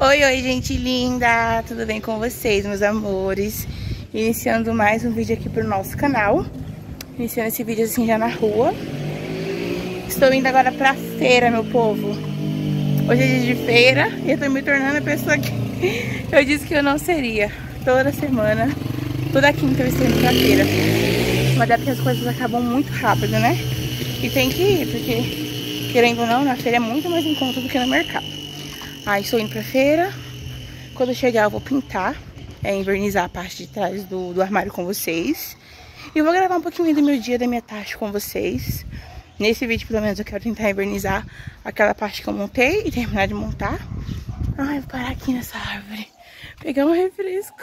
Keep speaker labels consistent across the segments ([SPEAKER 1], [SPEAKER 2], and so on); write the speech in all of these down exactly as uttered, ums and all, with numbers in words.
[SPEAKER 1] Oi, oi, gente linda! Tudo bem com vocês, meus amores? Iniciando mais um vídeo aqui pro nosso canal. Iniciando esse vídeo assim já na rua. Estou indo agora pra feira, meu povo. Hoje é dia de feira e eu tô me tornando a pessoa que eu disse que eu não seria. Toda semana, toda quinta eu estou indo pra feira. Mas é porque as coisas acabam muito rápido, né? E tem que ir, porque querendo ou não, na feira é muito mais em conta do que no mercado. Aí estou indo pra feira. Quando eu chegar eu vou pintar, é, invernizar a parte de trás do, do armário com vocês. E eu vou gravar um pouquinho do meu dia, da minha tarde com vocês. Nesse vídeo pelo menos eu quero tentar invernizar aquela parte que eu montei e terminar de montar. Ai, vou parar aqui nessa árvore, pegar um refresco.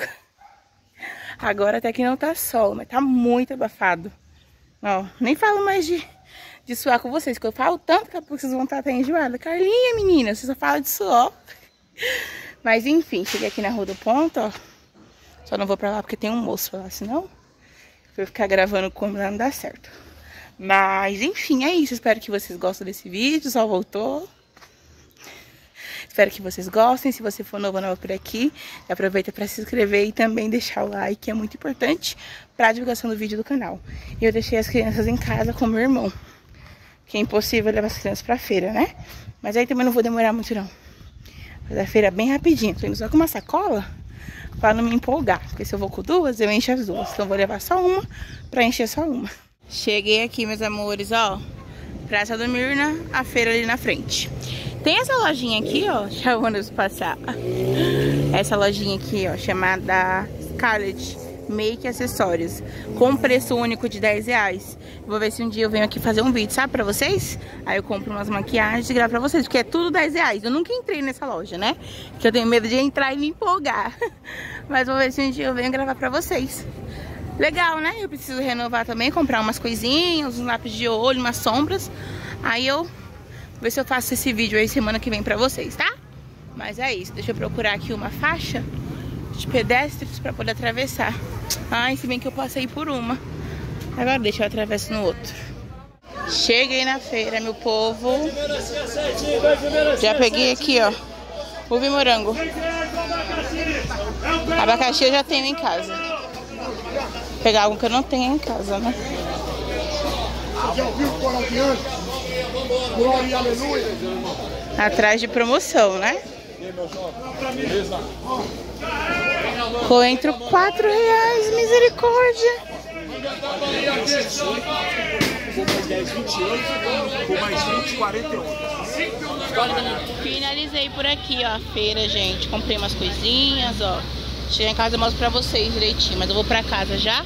[SPEAKER 1] Agora até que não tá sol, mas tá muito abafado. Ó, nem falo mais de... de suar com vocês, que eu falo tanto que a pouco vocês vão estar até enjoadas. Carlinha, menina, você só fala de suor. Mas enfim, cheguei aqui na Rua do Ponto, ó. Só não vou pra lá porque tem um moço lá, senão eu ficar gravando como lá não dá certo. Mas enfim, é isso. Espero que vocês gostem desse vídeo, só voltou. Espero que vocês gostem. Se você for novo ou nova por aqui, aproveita para se inscrever e também deixar o like, que é muito importante para a divulgação do vídeo do canal. E eu deixei as crianças em casa com meu irmão, que é impossível levar as crianças pra feira, né? Mas aí também não vou demorar muito não. Fazer a feira bem rapidinho. Tô indo só com uma sacola pra não me empolgar. Porque se eu vou com duas, eu encho as duas. Então eu vou levar só uma pra encher só uma. Cheguei aqui, meus amores, ó. Praça do Mirna, a feira ali na frente. Tem essa lojinha aqui, ó, chamando eu passar. Essa lojinha aqui, ó, chamada Scarlett Make Acessórios, com preço único de dez reais. Vou ver se um dia eu venho aqui fazer um vídeo, sabe, pra vocês? Aí eu compro umas maquiagens e gravo pra vocês, porque é tudo dez reais. Eu nunca entrei nessa loja, né? Porque eu tenho medo de entrar e me empolgar. Mas vou ver se um dia eu venho gravar pra vocês. Legal, né? Eu preciso renovar também, comprar umas coisinhas, uns lápis de olho, umas sombras. Aí eu vou ver se eu faço esse vídeo aí semana que vem pra vocês, tá? Mas é isso, deixa eu procurar aqui uma faixa de pedestres pra poder atravessar. Ai, se bem que eu passei por uma. Agora deixa eu atravessar no outro. Cheguei na feira, meu povo. Já peguei aqui, ó, uva e morango. Abacaxi eu já tenho em casa. Vou pegar algo que eu não tenho em casa, né? Atrás de promoção, né? Coentro quatro reais, misericórdia. Finalizei por aqui, ó, a feira, gente. Comprei umas coisinhas, ó. Cheguei em casa e mostro pra vocês direitinho. Mas eu vou pra casa já.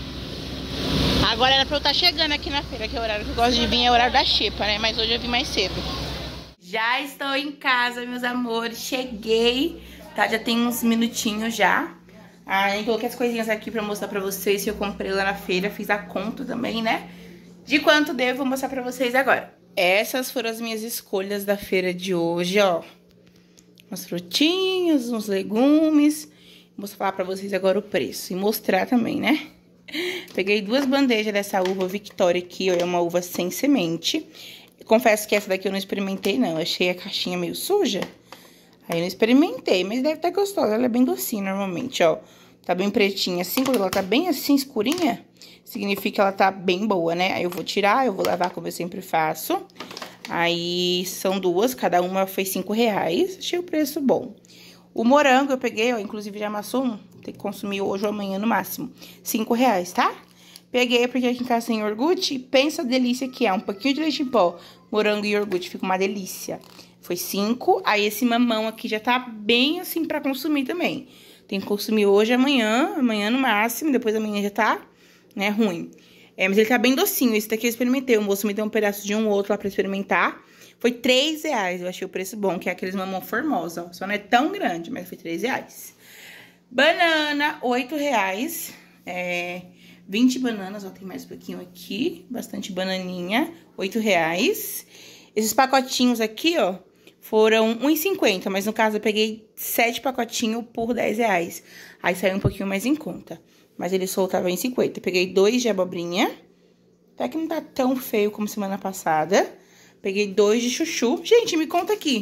[SPEAKER 1] Agora era pra eu estar chegando aqui na feira, que é o horário que eu gosto de vir, é o horário da xepa, né? Mas hoje eu vim mais cedo. Já estou em casa, meus amores. Cheguei, tá? Já tem uns minutinhos já. Ah, eu coloquei as coisinhas aqui pra mostrar pra vocês que eu comprei lá na feira. Fiz a conta também, né? De quanto deu, vou mostrar pra vocês agora. Essas foram as minhas escolhas da feira de hoje, ó. Umas frutinhas, uns legumes. Vou falar pra vocês agora o preço e mostrar também, né? Peguei duas bandejas dessa uva Victoria aqui, ó. É uma uva sem semente. Confesso que essa daqui eu não experimentei, não. Eu achei a caixinha meio suja. Aí eu não experimentei, mas deve estar gostosa. Ela é bem docinha normalmente, ó. Tá bem pretinha assim. Quando ela tá bem assim, escurinha, significa que ela tá bem boa, né? Aí eu vou tirar, eu vou lavar como eu sempre faço. Aí são duas, cada uma foi cinco reais. Achei o preço bom. O morango eu peguei, ó, inclusive já amassou um. Tem que consumir hoje ou amanhã no máximo. Cinco reais, tá? Peguei porque aqui em casa tem iogurte. Pensa a delícia que é. Um pouquinho de leite em pó, morango e iogurte. Fica uma delícia. Foi cinco. Aí esse mamão aqui já tá bem assim pra consumir também. Tem que consumir hoje, amanhã. Amanhã no máximo. Depois amanhã já tá, né, ruim. É, mas ele tá bem docinho. Esse daqui eu experimentei. O moço me deu um pedaço de um ou outro lá pra experimentar. Foi três reais. Eu achei o preço bom, que é aqueles mamão formosa, ó. Só não é tão grande, mas foi três reais. Banana, oito reais. É, vinte bananas, ó, tem mais um pouquinho aqui. Bastante bananinha, oito reais. Esses pacotinhos aqui, ó, foram um real e cinquenta, mas no caso eu peguei sete pacotinhos por dez reais. Aí saiu um pouquinho mais em conta. Mas ele soltava em cinquenta. Peguei dois de abobrinha. Até que não tá tão feio como semana passada. Peguei dois de chuchu. Gente, me conta aqui.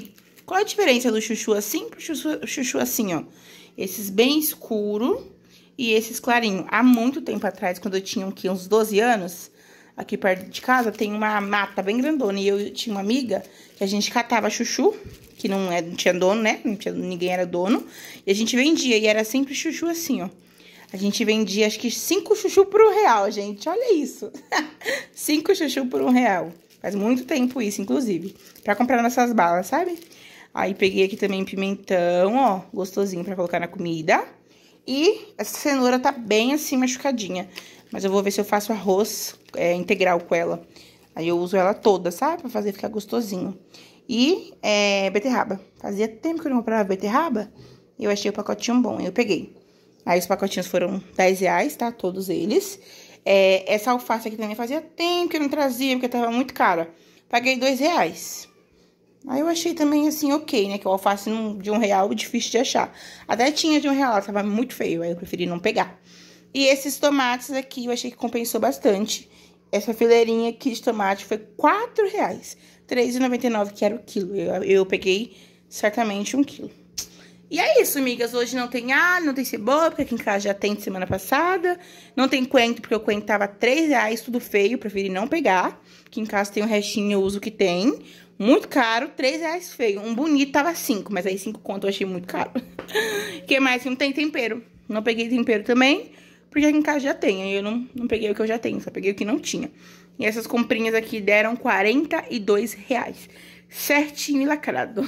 [SPEAKER 1] Qual a diferença do chuchu assim pro chuchu, chuchu assim, ó? Esses bem escuro e esses clarinho. Há muito tempo atrás, quando eu tinha aqui, uns doze anos, aqui perto de casa, tem uma mata bem grandona. E eu tinha uma amiga que a gente catava chuchu, que não, é, não tinha dono, né? Não tinha, ninguém era dono. E a gente vendia, e era sempre chuchu assim, ó. A gente vendia, acho que cinco chuchu por um real, gente. Olha isso. Cinco chuchu por um real. Faz muito tempo isso, inclusive. Pra comprar nossas balas, sabe? Aí, peguei aqui também pimentão, ó. Gostosinho pra colocar na comida. E essa cenoura tá bem assim, machucadinha. Mas eu vou ver se eu faço arroz é, integral com ela. Aí eu uso ela toda, sabe? Pra fazer ficar gostosinho. E é, beterraba. Fazia tempo que eu não comprava beterraba. E eu achei o pacotinho bom, aí eu peguei. Aí os pacotinhos foram dez reais, tá? Todos eles. É, essa alface aqui também fazia tempo que eu não trazia, porque tava muito cara. Paguei dois reais. Aí eu achei também assim, ok, né? Que o alface não, de um real é difícil de achar. Até tinha de um real, tava muito feio, aí eu preferi não pegar. E esses tomates aqui eu achei que compensou bastante. Essa fileirinha aqui de tomate foi quatro reais. três reais e noventa e nove centavos que era o quilo. Eu, eu peguei certamente um quilo. E é isso, amigas. Hoje não tem alho, não tem cebola, porque aqui em casa já tem de semana passada. Não tem coentro, porque o coentro tava três reais, tudo feio, preferi não pegar. Aqui em casa tem um restinho, eu uso o que tem. Muito caro, três reais feio. Um bonito tava cinco, mas aí cinco conto eu achei muito caro. O que mais? Não tem tempero. Não peguei tempero também, porque aqui em casa já tem. Aí eu não, não peguei o que eu já tenho, só peguei o que não tinha. E essas comprinhas aqui deram quarenta e dois reais. Certinho e lacrado.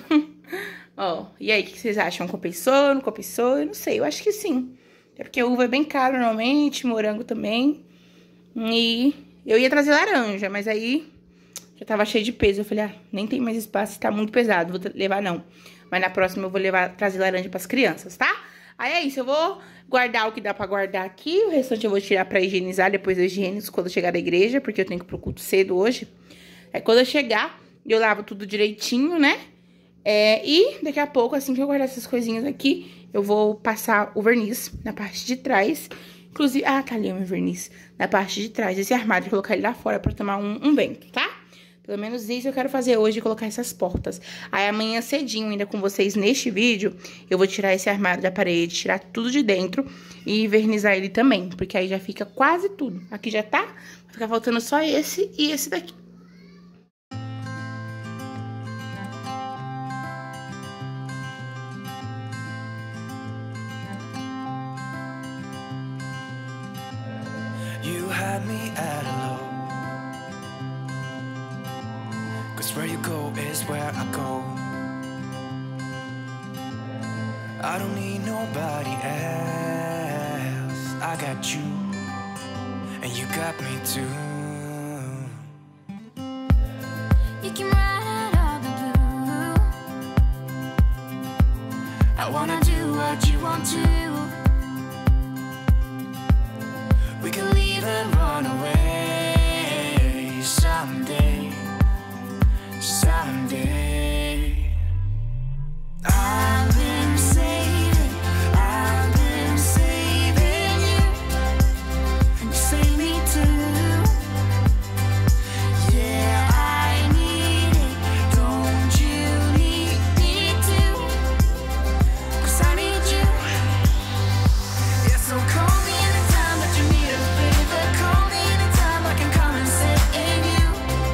[SPEAKER 1] Ó, e aí, o que vocês acham? Compensou, não compensou? Eu não sei, eu acho que sim. É porque a uva é bem caro normalmente, morango também. E eu ia trazer laranja, mas aí já tava cheio de peso. Eu falei, ah, nem tem mais espaço, tá muito pesado, vou levar não. Mas na próxima eu vou levar, trazer laranja pras crianças, tá? Aí é isso, eu vou guardar o que dá pra guardar aqui. O restante eu vou tirar pra higienizar depois das higiênicos quando eu chegar da igreja, porque eu tenho que ir pro culto cedo hoje. Aí quando eu chegar, eu lavo tudo direitinho, né? É, e daqui a pouco, assim que eu guardar essas coisinhas aqui, eu vou passar o verniz na parte de trás. Inclusive, ah, tá ali o meu verniz. Na parte de trás desse armário, colocar ele lá fora pra tomar um, um vento, tá? Pelo menos isso eu quero fazer hoje, colocar essas portas. Aí amanhã cedinho, ainda com vocês neste vídeo, eu vou tirar esse armário da parede, tirar tudo de dentro e vernizar ele também. Porque aí já fica quase tudo. Aqui já tá, vai ficar faltando só esse e esse daqui.
[SPEAKER 2] You had me at a low, 'cause where you go is where I go. I don't need nobody else. I got you, and you got me too. You came right out of the blue. I wanna do what you want to. We can leave and run away someday, someday. I've been saving, I've been saving you, and you save me too. Yeah, I need it, don't you need me too? 'Cause I need you. Yeah, so call me anytime that you need a favor. Call me anytime I can come and sit in you.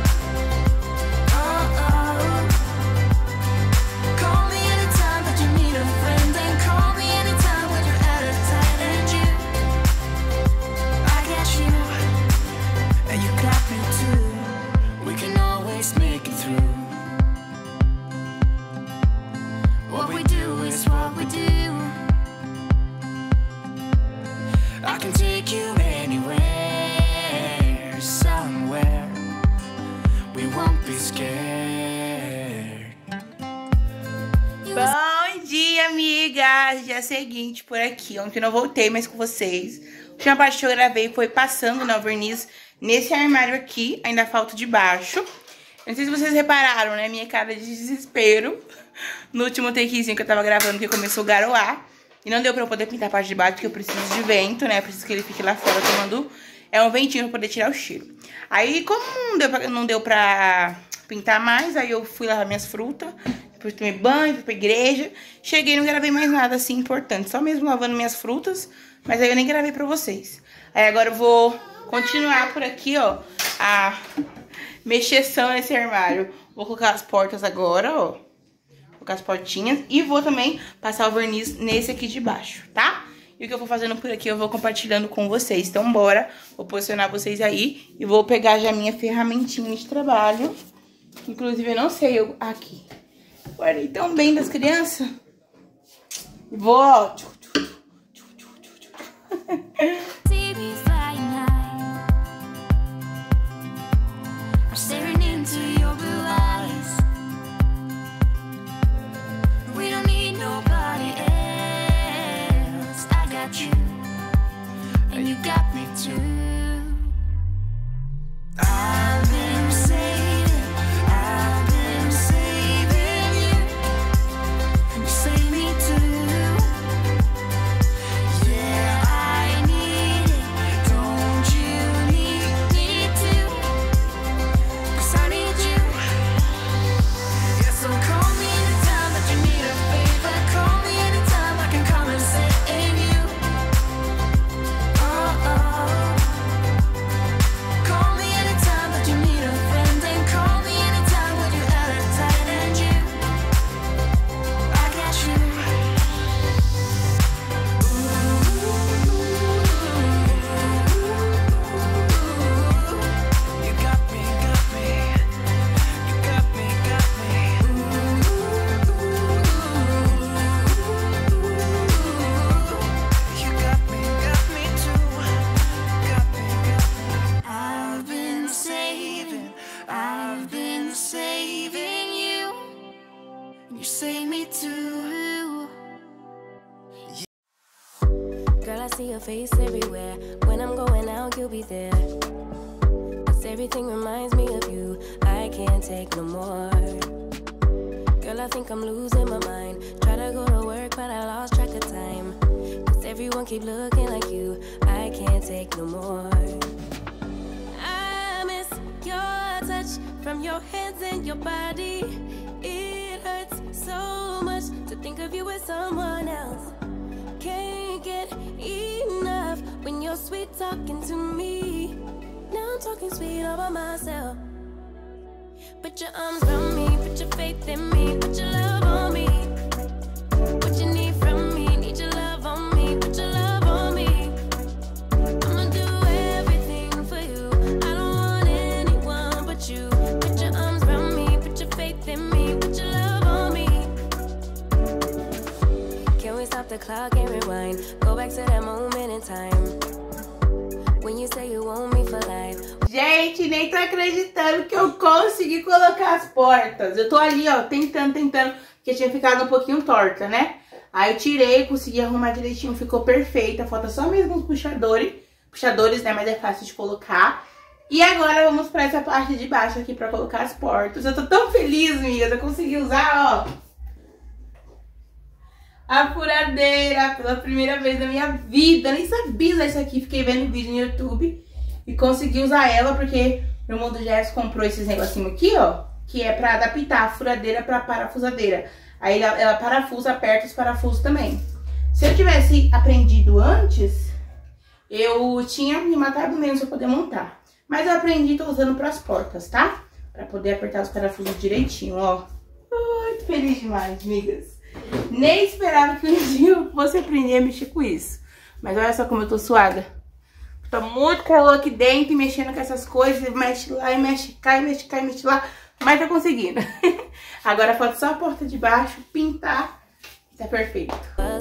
[SPEAKER 2] Oh, oh. Call me anytime that you need a friend. And call me anytime when you're out of time. And you, I got you, and you got me too. We can always make it through. What we do is what we do. I can take you anywhere, somewhere. We won't be scared.
[SPEAKER 1] Bom dia, amigas! Dia seguinte por aqui. Ontem eu não voltei mais com vocês. A última parte que eu gravei foi passando, né, o verniz nesse armário aqui. Ainda falta de baixo. Não sei se vocês repararam, né? Minha cara de desespero no último takezinho que eu tava gravando, que começou a garoar. E não deu pra eu poder pintar a parte de baixo, porque eu preciso de vento, né? Preciso que ele fique lá fora tomando é um ventinho pra poder tirar o cheiro. Aí, como não deu pra, não deu pra pintar mais, aí eu fui lavar minhas frutas. fui tomar banho, fui pra igreja. Cheguei e não gravei mais nada assim importante. Só mesmo lavando minhas frutas. Mas aí eu nem gravei pra vocês. Aí agora eu vou continuar por aqui, ó. A mexeção nesse armário. Vou colocar as portas agora, ó. Vou colocar as portinhas. E vou também passar o verniz nesse aqui de baixo, tá? E o que eu vou fazendo por aqui eu vou compartilhando com vocês. Então bora, vou posicionar vocês aí. E vou pegar já a minha ferramentinha de trabalho. Inclusive eu não sei, eu... aqui. Guardei tão bem das crianças. Vou, ó.
[SPEAKER 3] Your face everywhere. When I'm going out, you'll be there. 'Cause everything reminds me of you. I can't take no more. Girl, I think I'm losing my mind. Try to go to work, but I lost track of time. 'Cause everyone keep looking like you. I can't take no more. I miss your touch from your hands and your body. It hurts so much to think of you as someone else. Can't get enough when you're sweet talking to me. Now I'm talking sweet all by myself. Put your arms around me, put your faith in me, put your love on me. What you need from me, need your love on me, put your love on me. I'ma do everything for you. I don't want anyone but you. Put your arms around me, put your faith in me, put your love on me. Can we stop the clock and rewind? Go back to that moment in time. When you say you want me for life.
[SPEAKER 1] Gente, nem tô acreditando que eu consegui colocar as portas. Eu tô ali, ó, tentando, tentando, porque tinha ficado um pouquinho torta, né? Aí eu tirei, consegui arrumar direitinho, ficou perfeita. Falta só mesmo os puxadores, puxadores, né? Mas é fácil de colocar. E agora vamos pra essa parte de baixo aqui pra colocar as portas. Eu tô tão feliz, amigas, eu consegui usar, ó, a furadeira pela primeira vez na minha vida. Eu nem sabia usar isso aqui, fiquei vendo vídeo no YouTube e consegui usar ela porque meu irmão do Gerson comprou esses negocinhos aqui, ó, que é pra adaptar a furadeira pra parafusadeira. Aí ela, ela parafusa, aperta os parafusos também. Se eu tivesse aprendido antes, eu tinha me matado mesmo pra poder montar. Mas eu aprendi, tô usando pras portas, tá? Pra poder apertar os parafusos direitinho, ó. Muito feliz demais, amigas. Nem esperava que um dia eu fosse aprender a mexer com isso. Mas olha só como eu tô suada. Tá muito calor aqui dentro e mexendo com essas coisas. Mexe lá e mexe cá e mexe cá e mexe lá. Mas tá conseguindo. Agora falta só a porta de baixo, pintar. Tá perfeito.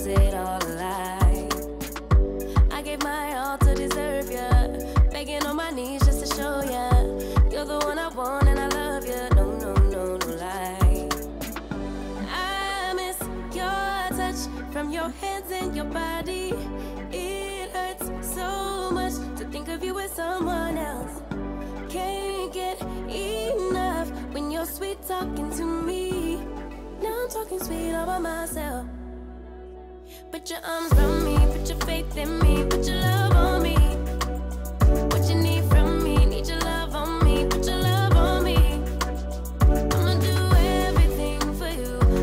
[SPEAKER 3] From your hands and your body, it hurts so much to think of you as someone else. Can't get enough when you're sweet talking to me. Now I'm talking sweet all by myself. Put your arms around me, put your faith in me, put your love on me. What you need from me, need your love on me, put your love on me. I'ma do everything for you.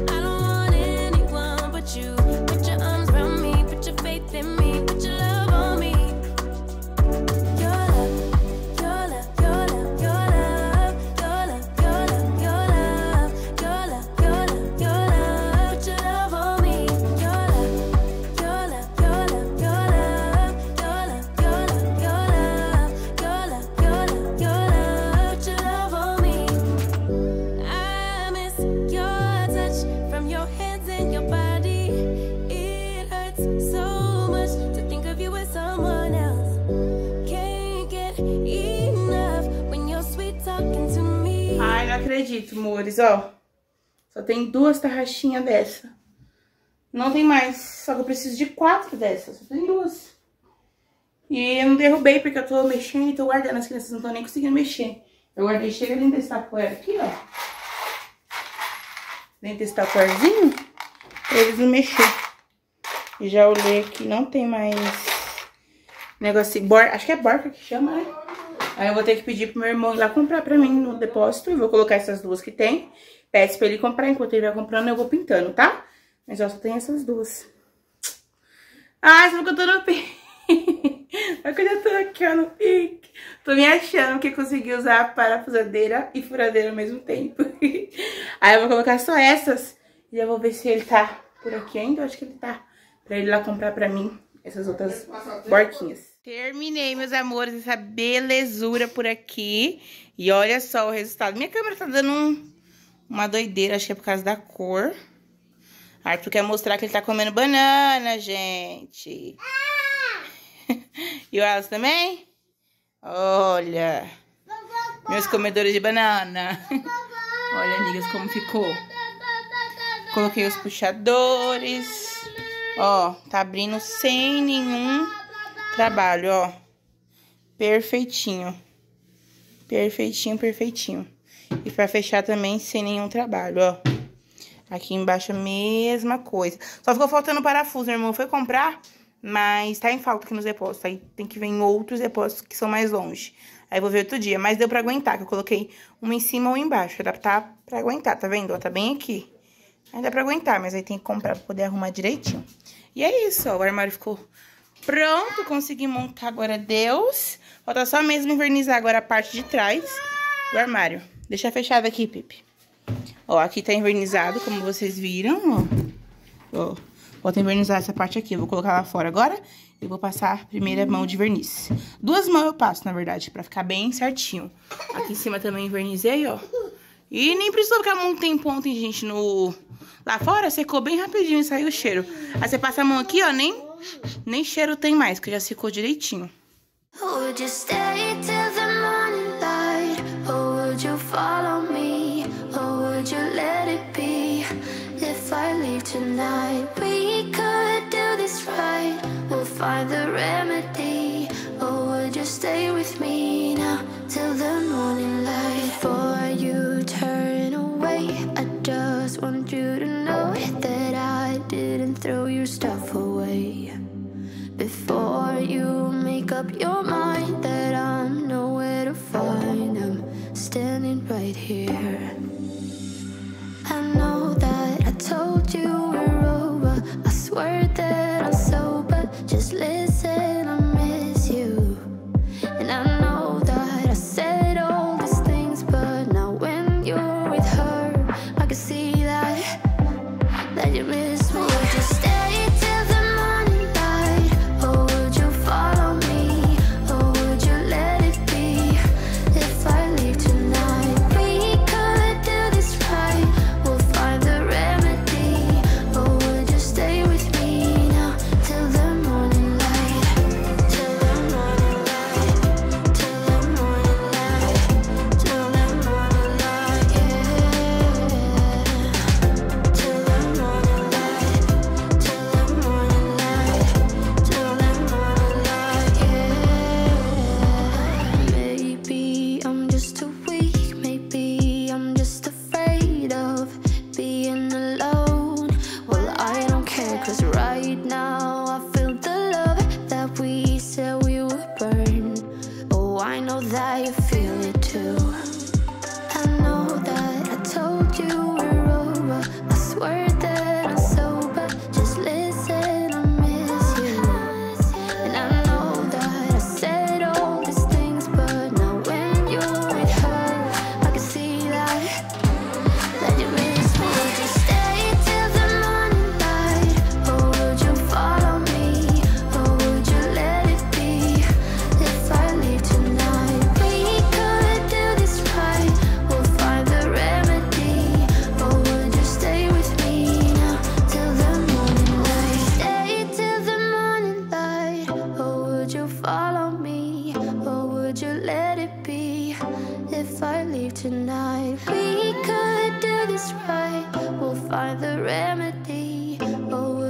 [SPEAKER 1] acredito, amores, ó. Só tem duas tarraxinhas dessa. Não tem mais, só que eu preciso de quatro dessas. Só tem duas. E eu não derrubei porque eu tô mexendo e tô guardando. As crianças não estão nem conseguindo mexer. Eu guardei, chega dentro desse tapoer aqui, ó. Dentro desse tapoerzinho, pra eles não mexerem. E já olhei aqui, não tem mais negócio, bor... acho que é borca que chama, né? Aí eu vou ter que pedir pro meu irmão ir lá comprar pra mim no depósito. E vou colocar essas duas que tem. Peço pra ele comprar, enquanto ele vai comprando eu vou pintando, tá? Mas ó, só tem essas duas. Ai, só que eu tô no pique. Olha que eu já tô aqui, ó, no pique. Tô me achando que consegui usar parafusadeira e furadeira ao mesmo tempo. Aí eu vou colocar só essas. E já vou ver se ele tá por aqui ainda. Eu acho que ele tá. Pra ele ir lá comprar pra mim essas outras borquinhas. Terminei, meus amores, essa belezura por aqui. E olha só o resultado. Minha câmera tá dando um, uma doideira, acho que é por causa da cor. Arthur quer mostrar que ele tá comendo banana, gente. E o Alice também? Olha. Meus comedores de banana. Olha, amigas, como ficou. Coloquei os puxadores. Ó, tá abrindo sem nenhum trabalho, ó. Perfeitinho. Perfeitinho, perfeitinho. E pra fechar também sem nenhum trabalho, ó. Aqui embaixo a mesma coisa. Só ficou faltando parafuso, meu irmão foi comprar, mas tá em falta aqui nos depósitos. Aí tem que ver em outros depósitos que são mais longe. Aí vou ver outro dia, mas deu pra aguentar, que eu coloquei uma em cima ou embaixo. Dá pra, pra aguentar, tá vendo? Ó, tá bem aqui. Aí dá pra aguentar, mas aí tem que comprar pra poder arrumar direitinho. E é isso, ó, o armário ficou pronto, consegui montar, agora Deus. Falta só mesmo envernizar agora a parte de trás do armário. Deixa fechado aqui, Pipe. Ó, aqui tá envernizado, como vocês viram, ó. Ó, falta envernizar essa parte aqui. Eu vou colocar lá fora agora e vou passar a primeira mão de verniz. Duas mãos eu passo, na verdade, pra ficar bem certinho. Aqui em cima também envernizei, ó. E nem precisou ficar muito tempo ontem, gente, no... Lá fora secou bem rapidinho e saiu o cheiro. Aí você passa a mão aqui, ó, nem, nem cheiro tem mais, porque já secou direitinho.
[SPEAKER 3] Would you stay till the morning light? Or would you follow me? Or would you let it be? If I leave tonight, we could do this right. We'll find the remedy. Or would you stay with me now till the morning light? Before you turn away, I just want you to know that I didn't throw your stuff away. Before you make up your mind that I'm nowhere to find, I'm standing right here. I know that I told you we're over. I swear that I'm sober. Just listen, I miss you. And I know that I said all these things, but now when you're with her, I can see that, that you miss me. Would you stay till the morning light? Or would you follow me? Or would you let it be? If I leave tonight, we could do this right. We'll find the remedy. Or would you stay with me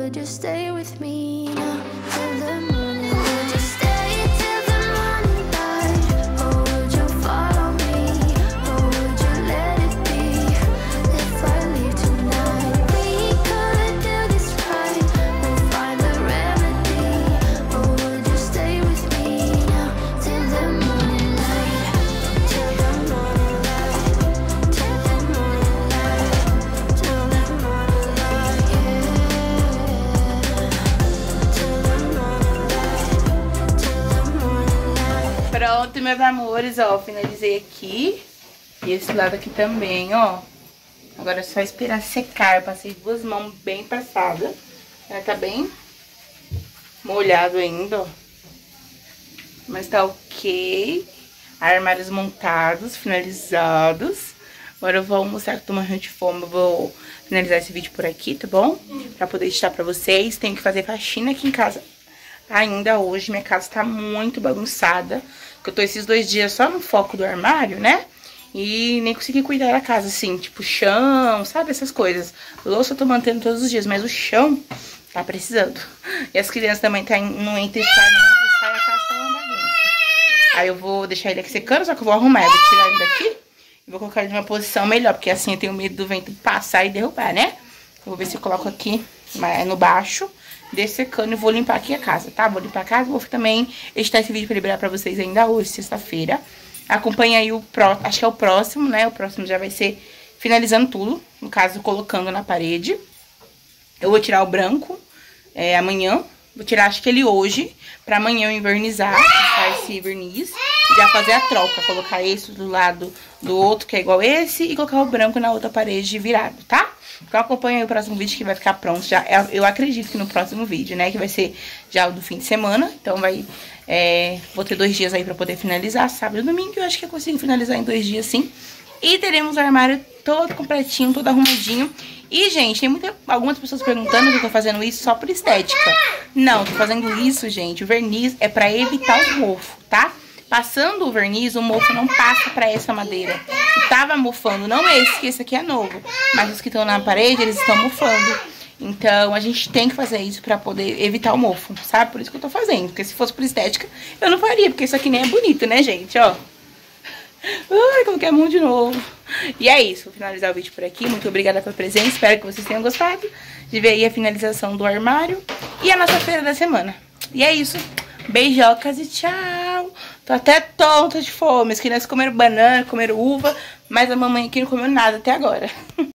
[SPEAKER 3] would you stay with me now till the morning? Would you stay till the morning light? Or would you follow me? Or would you let it be if I leave tonight? We could do this right, we'll find the remedy. Or would you stay with me now till the morning light? Till the morning light, till the morning light, till the morning light, yeah. Till the morning light, till the morning light.
[SPEAKER 1] Pronto, meus amores, ó, finalizei aqui. E esse lado aqui também, ó. Agora é só esperar secar. Eu passei duas mãos bem passadas. Ela tá bem molhado ainda, ó. Mas tá ok. Armários montados, finalizados. Agora eu vou almoçar, que eu tô morrendo de fome. Eu vou finalizar esse vídeo por aqui, tá bom? Pra poder editar pra vocês. Tenho que fazer faxina aqui em casa ainda hoje. Minha casa tá muito bagunçada. Porque eu tô esses dois dias só no foco do armário, né? E nem consegui cuidar da casa, assim, tipo chão, sabe? Essas coisas. Louça eu tô mantendo todos os dias, mas o chão tá precisando. E as crianças também tá em, não entra e sai, não entra e sai, a casa tá uma bagunça. Aí eu vou deixar ele aqui secando, só que eu vou arrumar. Eu vou tirar ele daqui e vou colocar ele numa posição melhor, porque assim eu tenho medo do vento passar e derrubar, né? Eu vou ver se eu coloco aqui no baixo, dessecando, e vou limpar aqui a casa, tá? Vou limpar a casa, vou também editar esse vídeo pra liberar pra vocês ainda hoje, sexta-feira. Acompanha aí o próximo, acho que é o próximo, né? O próximo já vai ser finalizando tudo, no caso, colocando na parede. Eu vou tirar o branco é, amanhã, vou tirar acho que ele hoje, pra amanhã eu invernizar, passar esse verniz e já fazer a troca, colocar esse do lado do outro, que é igual esse, e colocar o branco na outra parede virado, tá? Então acompanha aí o próximo vídeo que vai ficar pronto já. Eu acredito que no próximo vídeo, né? Que vai ser já o do fim de semana. Então vai... É, vou ter dois dias aí pra poder finalizar. Sábado e domingo eu acho que eu consigo finalizar em dois dias sim. E teremos o armário todo completinho, todo arrumadinho. E, gente, tem muita, algumas pessoas perguntando se eu tô fazendo isso só por estética. Não, tô fazendo isso, gente. O verniz é pra evitar o mofo, tá? Passando o verniz, o mofo não passa pra essa madeira. E tava mofando, não esse, que esse aqui é novo, mas os que estão na parede, eles estão mofando. Então, a gente tem que fazer isso pra poder evitar o mofo, sabe? Por isso que eu tô fazendo, porque se fosse por estética, eu não faria, porque isso aqui nem é bonito, né, gente? Ó. Ai, coloquei a mão de novo. E é isso, vou finalizar o vídeo por aqui. Muito obrigada pela presença, espero que vocês tenham gostado de ver aí a finalização do armário e a nossa feira da semana. E é isso. Beijocas e tchau. Tô até tonta de fome. As crianças comeram banana, comeram uva, mas a mamãe aqui não comeu nada até agora.